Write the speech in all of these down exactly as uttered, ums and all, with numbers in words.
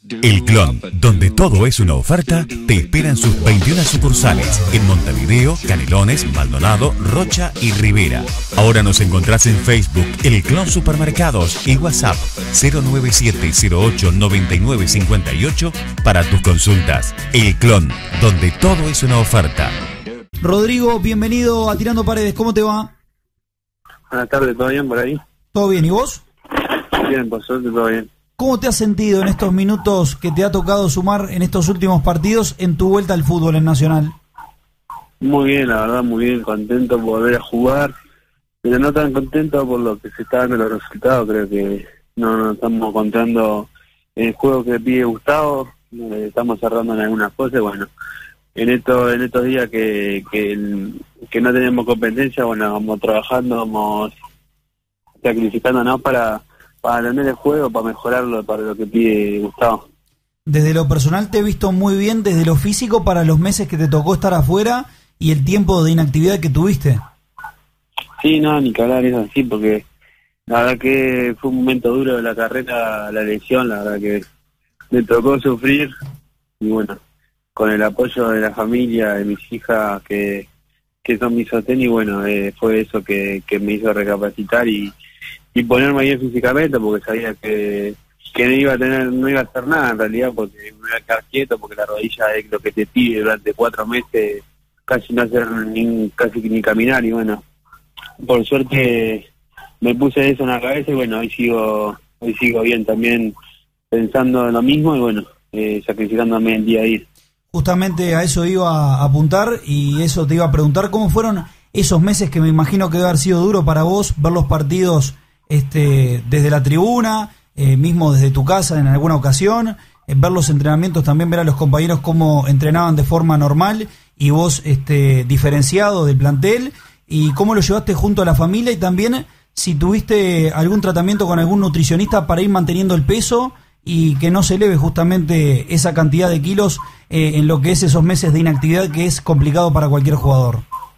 El Clon, donde todo es una oferta, te espera en sus veintiuna sucursales en Montevideo, Canelones, Maldonado, Rocha y Rivera. Ahora nos encontrás en Facebook, El Clon Supermercados y WhatsApp cero nueve siete cero ocho nueve nueve cinco ocho para tus consultas. El Clon, donde todo es una oferta. Rodrigo, bienvenido a Tirando Paredes, ¿cómo te va? Buenas tardes, ¿todo bien por ahí? ¿Todo bien? ¿Y vos? Bien, por suerte, todo bien. ¿Cómo te has sentido en estos minutos que te ha tocado sumar en estos últimos partidos en tu vuelta al fútbol en Nacional? Muy bien, la verdad, muy bien, contento por volver a jugar, pero no tan contento por lo que se está dando los resultados. Creo que no nos estamos encontrando en el juego que pide Gustavo, eh, estamos cerrando en algunas cosas. Bueno, en estos en estos días que, que, que no tenemos competencia, bueno, vamos trabajando, vamos sacrificándonos para... para tener el juego, para mejorarlo, para lo que pide Gustavo. Desde lo personal te he visto muy bien, desde lo físico para los meses que te tocó estar afuera y el tiempo de inactividad que tuviste. Sí, no, ni que hablar, es así, porque la verdad que fue un momento duro de la carrera, la lesión, la verdad que me tocó sufrir, y bueno, con el apoyo de la familia, de mis hijas, que, que son mis sostén, y bueno, eh, fue eso que, que me hizo recapacitar y y ponerme bien físicamente, porque sabía que, que no iba a tener, no iba a hacer nada en realidad, porque me iba a quedar quieto, porque la rodilla es lo que te pide durante cuatro meses, casi no hacer ni, casi ni caminar, y bueno, por suerte me puse eso en la cabeza, y bueno, hoy sigo, hoy sigo bien también, pensando en lo mismo, y bueno, eh, sacrificándome el día a día. Justamente a eso iba a apuntar, y eso te iba a preguntar, ¿cómo fueron esos meses que me imagino que debe haber sido duro para vos, ver los partidos Este, desde la tribuna, eh, mismo desde tu casa en alguna ocasión, eh, ver los entrenamientos, también ver a los compañeros cómo entrenaban de forma normal y vos este, diferenciado del plantel, y cómo lo llevaste junto a la familia, y también si tuviste algún tratamiento con algún nutricionista para ir manteniendo el peso y que no se eleve justamente esa cantidad de kilos eh, en lo que es esos meses de inactividad, que es complicado para cualquier jugador.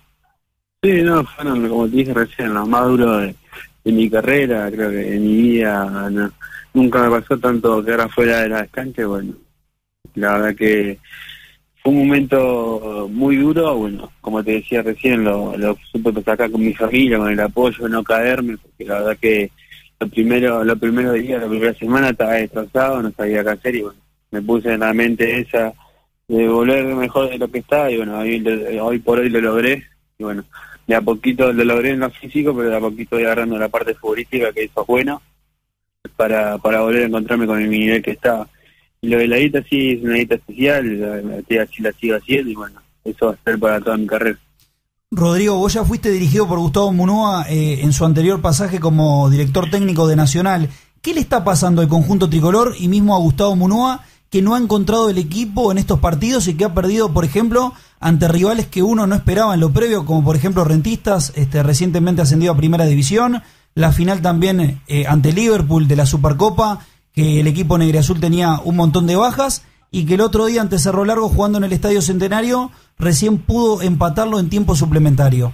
Sí, no, fueron, como te dije recién, los más duros de en mi carrera, creo que en mi vida no, nunca me pasó tanto quedar afuera de las canchas. Bueno, la verdad que fue un momento muy duro. Bueno, como te decía recién, lo, lo supe sacar con mi familia, con el apoyo, no caerme, porque la verdad que lo primero, los primeros días, la primera semana estaba destrozado, no sabía qué hacer, y bueno, me puse en la mente esa de volver mejor de lo que estaba, y bueno, hoy, hoy por hoy lo logré, y bueno, de a poquito lo logré en lo físico, pero de a poquito voy agarrando la parte futbolística, que eso es bueno, para para volver a encontrarme con el nivel que estaba. Y lo de la dieta sí es una dieta especial, la, la, la, la sigo haciendo, y bueno, eso va a ser para toda mi carrera. Rodrigo, vos ya fuiste dirigido por Gustavo Munúa eh, en su anterior pasaje como director técnico de Nacional. ¿Qué le está pasando al conjunto tricolor y mismo a Gustavo Munúa, que no ha encontrado el equipo en estos partidos y que ha perdido, por ejemplo, ante rivales que uno no esperaba en lo previo, como por ejemplo Rentistas, este, recientemente ascendido a Primera División, la final también eh, ante Liverpool de la Supercopa, que el equipo negriazul tenía un montón de bajas, y que el otro día ante Cerro Largo, jugando en el Estadio Centenario, recién pudo empatarlo en tiempo suplementario?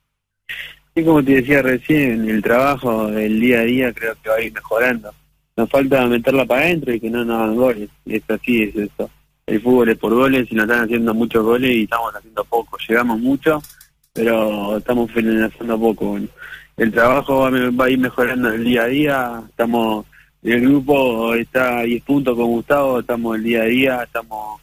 Sí, como te decía recién, el trabajo del día a día creo que va a ir mejorando. Nos falta meterla para adentro y que no nos hagan goles. Es así, es eso. El fútbol es por goles, y nos están haciendo muchos goles y estamos haciendo poco. Llegamos mucho, pero estamos finalizando poco. Bueno, el trabajo va, va a ir mejorando el día a día. Estamos, el grupo está a diez puntos con Gustavo, estamos el día a día, estamos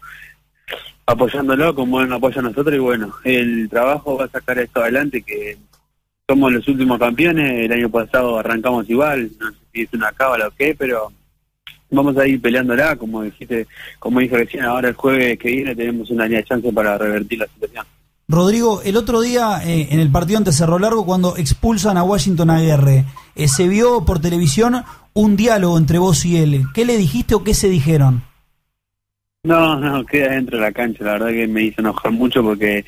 apoyándolo como él nos apoya a nosotros, y bueno, el trabajo va a sacar esto adelante, que somos los últimos campeones. El año pasado arrancamos igual, no sé si es una cábala o qué, pero vamos a ir peleándola, como dijiste, como dije recién. Ahora el jueves que viene tenemos una línea de chance para revertir la situación. Rodrigo, el otro día eh, en el partido ante Cerro Largo, cuando expulsan a Washington Aguirre, eh, se vio por televisión un diálogo entre vos y él. ¿Qué le dijiste o qué se dijeron? No, no, queda dentro de la cancha. La verdad que me hizo enojar mucho, porque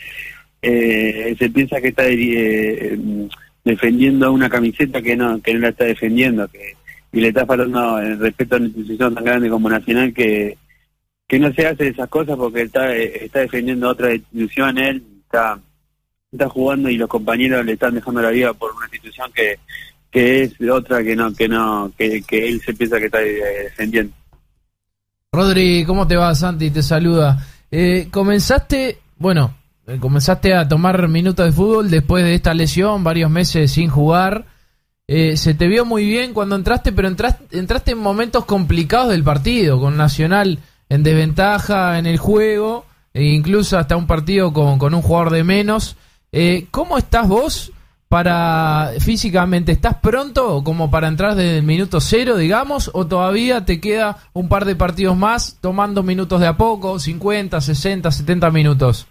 eh, se piensa que está eh, defendiendo una camiseta que no que no la está defendiendo, que y le está faltando el respeto a una institución tan grande como Nacional, que que no se hace esas cosas, porque está está defendiendo a otra institución. Él está está jugando y los compañeros le están dejando la vida por una institución que que es otra que no que no que, que él se piensa que está defendiendo. Rodri, ¿cómo te va? Santi te saluda. Eh, comenzaste, bueno, eh, comenzaste a tomar minutos de fútbol después de esta lesión, varios meses sin jugar. Eh, se te vio muy bien cuando entraste, pero entraste, entraste en momentos complicados del partido, con Nacional en desventaja en el juego, e incluso hasta un partido con, con un jugador de menos. Eh, ¿Cómo estás vos para físicamente? ¿Estás pronto como para entrar desde el minuto cero, digamos, o todavía te queda un par de partidos más tomando minutos de a poco, cincuenta, sesenta, setenta minutos?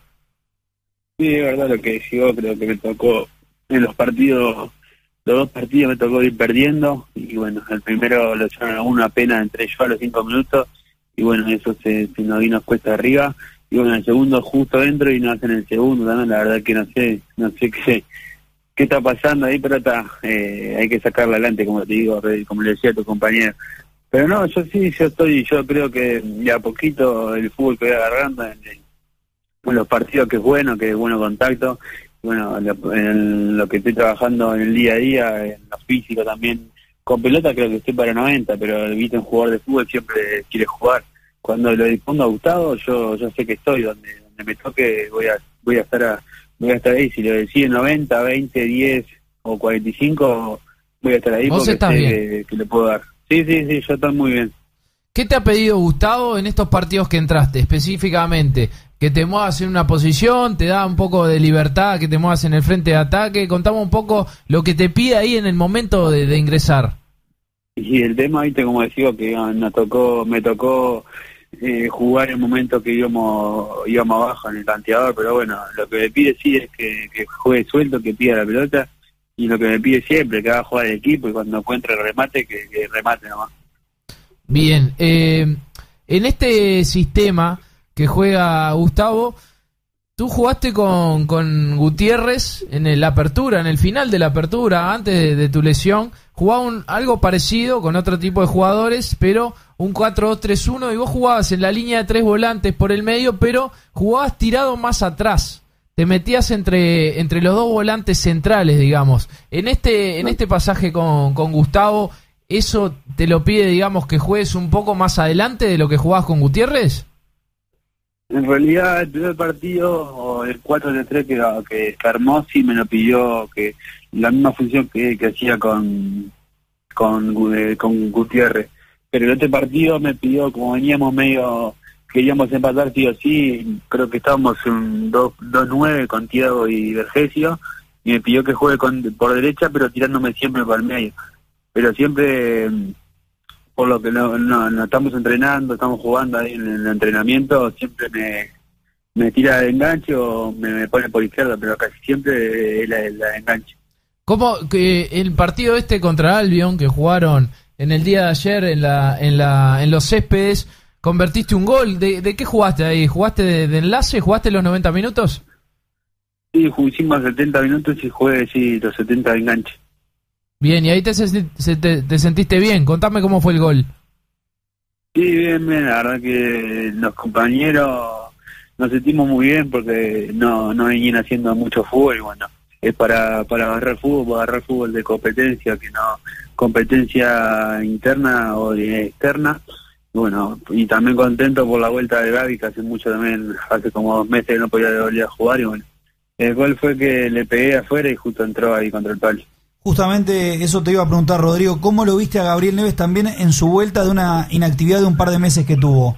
Sí, es verdad lo que decís, creo que me tocó en los partidos, los dos partidos me tocó ir perdiendo, y bueno, el primero lo echaron a uno apenas, entré yo a los cinco minutos, y bueno, eso se, se nos vino cuesta arriba, y bueno, el segundo justo dentro y no hacen el segundo, también la verdad que no sé, no sé qué qué está pasando ahí, pero está, eh, hay que sacarla adelante, como te digo, como le decía a tu compañero. Pero no, yo sí, yo estoy, yo creo que ya a poquito el fútbol que voy agarrando, en, en los partidos que es bueno, que es bueno contacto, bueno, lo, en lo que estoy trabajando en el día a día, en lo físico también, con pelota creo que estoy para noventa, pero viste, un jugador de fútbol siempre quiere jugar. Cuando lo disponga a Gustavo, yo yo sé que estoy, donde donde me toque voy a voy a estar a, voy a estar ahí. Si lo decide noventa, veinte, diez o cuarenta y cinco, voy a estar ahí porque sé que, que le puedo dar. Sí, sí, sí, yo estoy muy bien. ¿Qué te ha pedido Gustavo en estos partidos que entraste específicamente? Que te muevas en una posición, te da un poco de libertad, que te muevas en el frente de ataque. Contame un poco lo que te pide ahí en el momento de, de ingresar. Y el tema, viste, como decía, que nos tocó, me tocó eh, jugar en el momento que íbamos íbamos abajo en el tanteador, pero bueno, lo que me pide sí es que, que juegue suelto, que pida la pelota, y lo que me pide siempre, que haga jugar el equipo, y cuando encuentre el remate, que, que remate nomás. Bien, eh, en este sistema que juega Gustavo, tú jugaste con, con Gutiérrez en el, la apertura, en el final de la apertura, antes de, de tu lesión, jugaba un, algo parecido con otro tipo de jugadores, pero un cuatro dos tres uno, y vos jugabas en la línea de tres volantes por el medio, pero jugabas tirado más atrás, te metías entre, entre los dos volantes centrales, digamos. En este, en este pasaje con, con Gustavo, ¿eso te lo pide, digamos, que juegues un poco más adelante de lo que jugabas con Gutiérrez? En realidad, el primer partido, o el cuatro de tres que, que, que armó, sí me lo pidió, que la misma función que, que hacía con, con, eh, con Gutiérrez. Pero el otro partido me pidió, como veníamos medio, queríamos empatar sí o sí, creo que estábamos en dos nueve con Thiago y Vergesio, y me pidió que juegue con, por derecha, pero tirándome siempre para el medio. Pero siempre, por lo que no, no, no estamos entrenando, estamos jugando ahí en el entrenamiento, siempre me, me tira de enganche o me, me pone por izquierda, pero casi siempre es la, la de enganche. ¿Cómo que el partido este contra Albion que jugaron en el día de ayer en la en la en los céspedes, convertiste un gol? ¿De, de qué jugaste ahí? ¿Jugaste de, de enlace? ¿Jugaste los noventa minutos? Sí, hicimos setenta minutos y jugué sí, los setenta de enganche. Bien, y ahí te, te, te sentiste bien. Contame cómo fue el gol. Sí, bien, bien. La verdad que los compañeros nos sentimos muy bien porque no no venían haciendo mucho fútbol. Y bueno, es para para agarrar fútbol, para agarrar fútbol de competencia, que no competencia interna o externa. Y bueno, y también contento por la vuelta de Gaby, que hace mucho también, hace como dos meses que no podía volver a jugar. Y bueno, el gol fue que le pegué afuera y justo entró ahí contra el palo. Justamente eso te iba a preguntar, Rodrigo, ¿cómo lo viste a Gabriel Neves también en su vuelta de una inactividad de un par de meses que tuvo?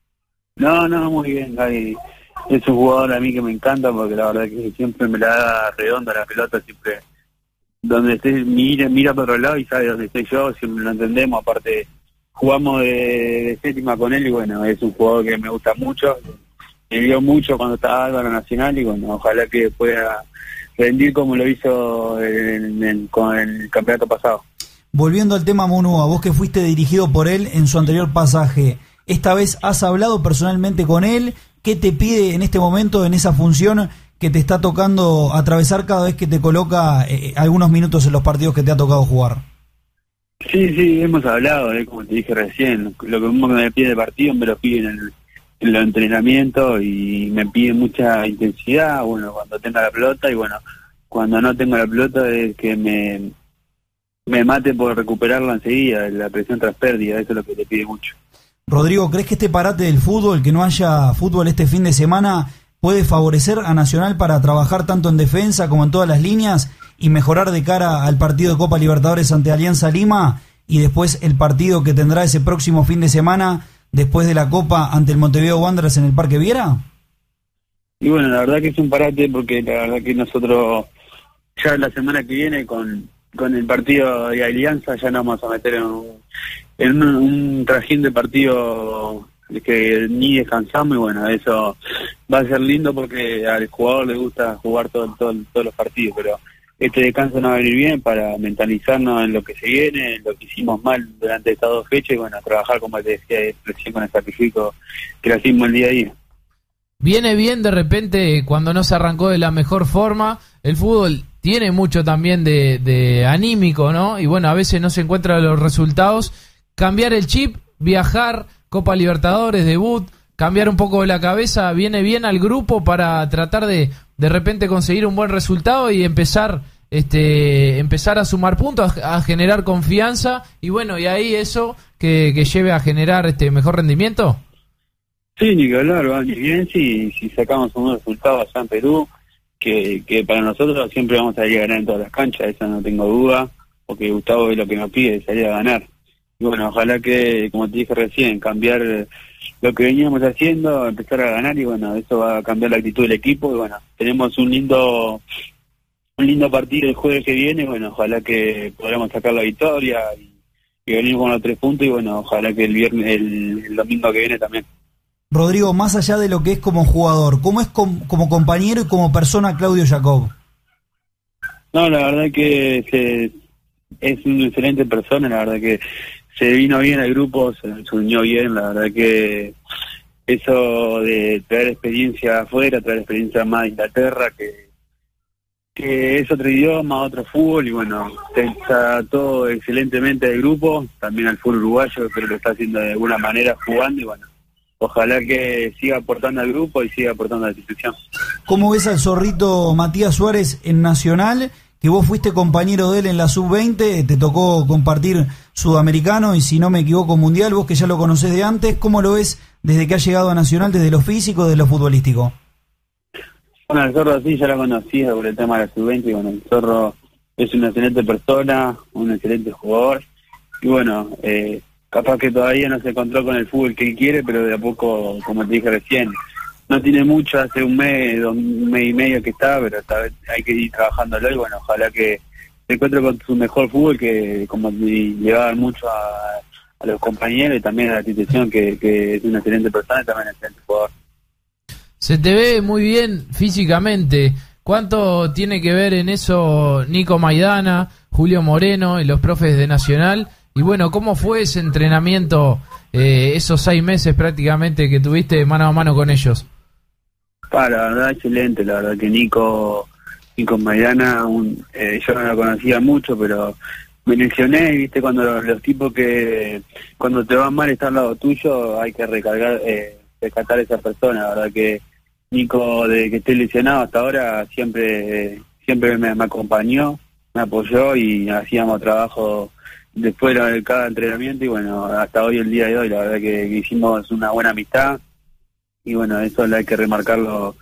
No, no, muy bien, Gaby. Es un jugador a mí que me encanta porque la verdad que siempre me la da redonda la pelota, siempre donde esté, mira, mira por otro lado y sabe dónde estoy yo, siempre lo entendemos, aparte jugamos de, de séptima con él y bueno, es un jugador que me gusta mucho, me dio mucho cuando estaba Álvaro Nacional y bueno, ojalá que pueda rendir como lo hizo en, en, con el campeonato pasado. Volviendo al tema Munúa, vos que fuiste dirigido por él en su anterior pasaje, ¿esta vez has hablado personalmente con él? ¿Qué te pide en este momento en esa función que te está tocando atravesar cada vez que te coloca eh, algunos minutos en los partidos que te ha tocado jugar? Sí, sí, hemos hablado, eh, como te dije recién, lo que mismo que me pide de partido me lo pide en el en los entrenamientos y me pide mucha intensidad, bueno, cuando tenga la pelota y bueno, cuando no tengo la pelota es que me me mate por recuperarla enseguida, la presión tras pérdida, eso es lo que te pide mucho. Rodrigo, ¿crees que este parate del fútbol, que no haya fútbol este fin de semana, puede favorecer a Nacional para trabajar tanto en defensa como en todas las líneas y mejorar de cara al partido de Copa Libertadores ante Alianza Lima y después el partido que tendrá ese próximo fin de semana después de la Copa ante el Montevideo Wanderers en el Parque Viera? Y bueno, la verdad que es un parate porque la verdad que nosotros ya la semana que viene con, con el partido de Alianza ya nos vamos a meter en un, en un, un trajín de partido que ni descansamos y bueno, eso va a ser lindo porque al jugador le gusta jugar todo, todo, todos los partidos, pero este descanso nos va a venir bien para mentalizarnos en lo que se viene, en lo que hicimos mal durante estas dos fechas y bueno, trabajar como te decía recién con el sacrificio que lo hicimos el día a día. Viene bien de repente cuando no se arrancó de la mejor forma, el fútbol tiene mucho también de, de anímico, ¿no? Y bueno, a veces no se encuentran los resultados, cambiar el chip, viajar, Copa Libertadores, debut, cambiar un poco la cabeza, viene bien al grupo para tratar de de repente conseguir un buen resultado y empezar este empezar a sumar puntos, a, a generar confianza y bueno, y ahí eso que, que lleve a generar este mejor rendimiento. Sí, ni que hablar, va bien si, si sacamos un buen resultado allá en Perú, que, que para nosotros siempre vamos a ir a ganar en todas las canchas, eso no tengo duda, porque Gustavo es lo que nos pide, salir a ganar. Y bueno, ojalá que, como te dije recién, cambiar lo que veníamos haciendo, empezar a ganar y bueno, eso va a cambiar la actitud del equipo y bueno, tenemos un lindo un lindo partido el jueves que viene, bueno, ojalá que podamos sacar la victoria y, y venir con los tres puntos y bueno, ojalá que el viernes, el, el domingo que viene también. Rodrigo, más allá de lo que es como jugador, ¿cómo es com, como compañero y como persona Claudio Jacob? No, la verdad que se, es una excelente persona, la verdad que se vino bien al grupo, se, se unió bien, la verdad que eso de traer experiencia afuera, traer experiencia más de Inglaterra, que, que es otro idioma, otro fútbol, y bueno, está todo excelentemente del grupo, también al fútbol uruguayo, pero lo está haciendo de alguna manera jugando, y bueno, ojalá que siga aportando al grupo y siga aportando a la institución. ¿Cómo ves al zorrito Matías Suárez en Nacional? Que vos fuiste compañero de él en la sub veinte, te tocó compartir sudamericano y si no me equivoco mundial, vos que ya lo conocés de antes, ¿cómo lo ves desde que ha llegado a Nacional, desde lo físico, desde lo futbolístico? Bueno, el Zorro sí, ya lo conocía por el tema de la sub veinte y bueno, el Zorro es una excelente persona, un excelente jugador y bueno, eh, capaz que todavía no se encontró con el fútbol que él quiere, pero de a poco, como te dije recién, no tiene mucho, hace un mes, dos, un mes y medio que está, pero esta vez hay que ir trabajándolo y bueno, ojalá que se encuentre con su mejor fútbol, que como le va a dar mucho a, a los compañeros y también a la institución, que, que es una excelente persona y también es un excelente jugador. Se te ve muy bien físicamente. ¿Cuánto tiene que ver en eso Nico Maidana, Julio Moreno y los profes de Nacional? Y bueno, ¿cómo fue ese entrenamiento, eh, esos seis meses prácticamente que tuviste mano a mano con ellos? Ah, la verdad, excelente, la verdad que Nico, Nico Maidana, un, eh, yo no lo conocía mucho, pero me lesioné, viste, cuando los, los tipos que, cuando te va mal estar al lado tuyo, hay que recargar, eh, rescatar a esa persona, la verdad que Nico, desde que estoy lesionado hasta ahora, siempre, siempre me, me acompañó, me apoyó y hacíamos trabajo después de cada entrenamiento y bueno, hasta hoy, el día de hoy, la verdad que, que hicimos una buena amistad y bueno, eso hay que remarcarlo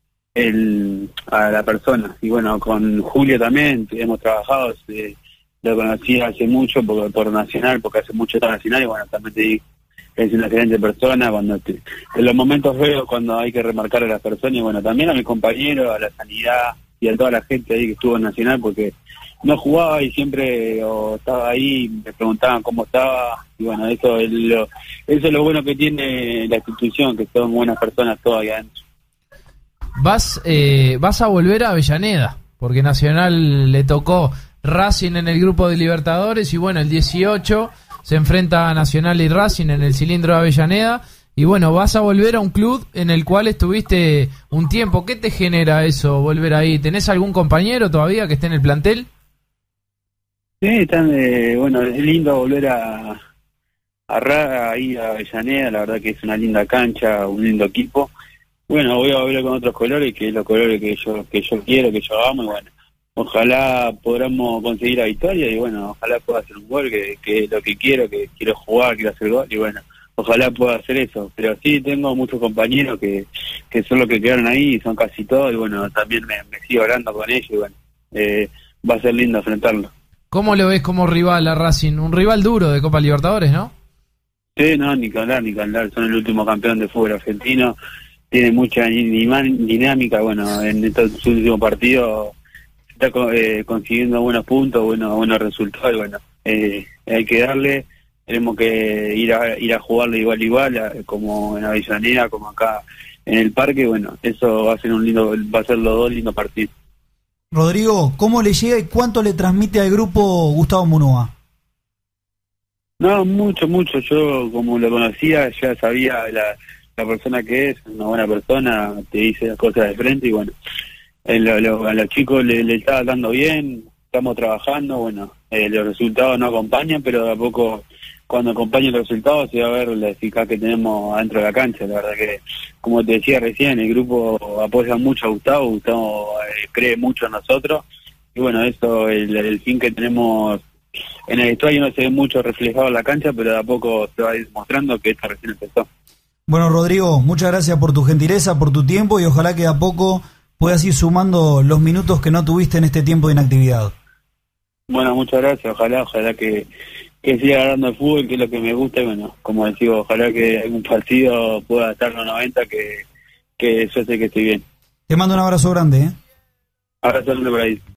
el, a la persona. Y bueno, con Julio también hemos trabajado, eh, lo conocí hace mucho por, por Nacional, porque hace mucho está Nacional y bueno, también te digo, es una excelente persona, cuando te, en los momentos feos cuando hay que remarcar a las personas y bueno, también a mis compañeros, a la sanidad y a toda la gente ahí que estuvo en Nacional, porque no jugaba y siempre o estaba ahí, me preguntaban cómo estaba y bueno, eso es lo, eso es lo bueno que tiene la institución, que son buenas personas todas ahí adentro. Vas, eh, vas a volver a Avellaneda, porque Nacional le tocó Racing en el grupo de Libertadores y bueno, el dieciocho se enfrenta a Nacional y Racing en el cilindro de Avellaneda y bueno, vas a volver a un club en el cual estuviste un tiempo. ¿Qué te genera eso, volver ahí? ¿Tenés algún compañero todavía que esté en el plantel? Sí, están, eh, bueno, es lindo volver a, a Ra, ahí a Avellaneda, la verdad que es una linda cancha, un lindo equipo. Bueno, voy a volver con otros colores, que es los colores que yo que yo quiero, que yo amo, y bueno, ojalá podamos conseguir la victoria, y bueno, ojalá pueda hacer un gol, que, que es lo que quiero, que quiero jugar, quiero hacer gol, y bueno, ojalá pueda hacer eso. Pero sí, tengo muchos compañeros que, que son los que quedaron ahí, y son casi todos, y bueno, también me, me sigo hablando con ellos, y bueno, eh, va a ser lindo enfrentarlo. ¿Cómo lo ves como rival a Racing? Un rival duro de Copa Libertadores, ¿no? Sí, no, ni que hablar, ni que hablar. Son el último campeón de fútbol argentino, tiene mucha dinámica, bueno, en estos últimos partidos está eh, consiguiendo buenos puntos, buenos, buenos resultados, y bueno, eh, hay que darle, tenemos que ir a ir a jugarle igual igual, a, como en Avellaneda, como acá en el parque, bueno, eso va a ser un lindo, va a ser los dos lindos partidos. Rodrigo, ¿cómo le llega y cuánto le transmite al grupo Gustavo Munúa? No, mucho, mucho. Yo, como lo conocía, ya sabía la, la persona que es, una buena persona, te dice las cosas de frente, y bueno, eh, lo, lo, a los chicos le, le está dando bien, estamos trabajando, bueno, eh, los resultados no acompañan, pero de a poco, cuando acompañen los resultados, se va a ver la eficacia que tenemos adentro de la cancha. La verdad que, como te decía recién, el grupo apoya mucho a Gustavo, Gustavo eh, cree mucho en nosotros, y bueno, eso, el, el fin que tenemos en el vestuario no se ve mucho reflejado en la cancha, pero de a poco se va a ir mostrando que esta recién empezó. Bueno, Rodrigo, muchas gracias por tu gentileza, por tu tiempo, y ojalá que de a poco puedas ir sumando los minutos que no tuviste en este tiempo de inactividad. Bueno, muchas gracias, ojalá, ojalá que, que siga ganando el fútbol, que es lo que me gusta, y bueno, como decía, ojalá que algún partido pueda estar en los noventa, que, que yo sé que estoy bien. Te mando un abrazo grande, ¿eh? Abrazo grande por ahí.